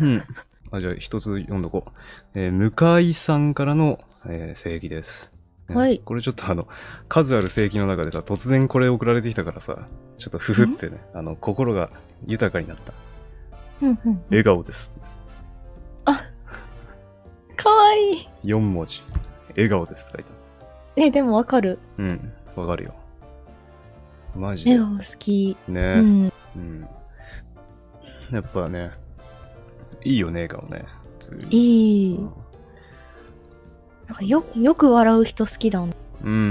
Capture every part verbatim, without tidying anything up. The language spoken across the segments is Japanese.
うん。あ、じゃあ一つ読んどこう。えー、向井さんからの、えー、正義です。ね、 はい。 これちょっとあの、数ある正義の中でさ、突然これ送られてきたからさ、ちょっとふふってね、あの、心が豊かになった。 うんうんうん、 笑顔です。 あ、かわいい。 よん文字。笑顔ですって書いてあえ、でもわかる。 る。うん、わかるよ。マジで。 笑顔好き。 ね、 うん。 うん。やっぱね、いいよね、笑顔ね。普通に。 いい。 うん、 なんかよ、よく笑う人好きだな。 うん、うん、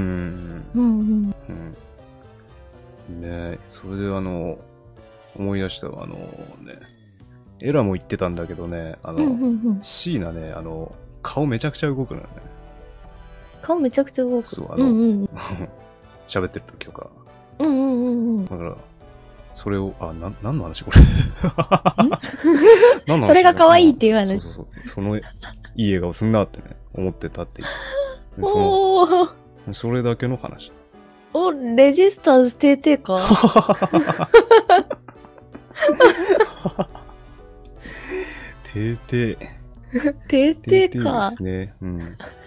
うんうん。 うん。ね、それであの、思い出したわ、あのね、エラも言ってたんだけどね、あの、 うんうんうん。 椎名ね、あの、顔めちゃくちゃ動くのよね。 顔めちゃくちゃ動く。 そう、あの、 うんうん。 喋ってる時とか。 うんうんうんうん。 だから、それを、あ、な、何の話これ何の話それが可愛いっていう話。 そうそうそう。その、いい笑顔すんなってね、思ってたっていう。そおー。 の、それだけの話。 お、レジスターズテーテーかてーてー。 テーテーてーてーか。 ですね。うん。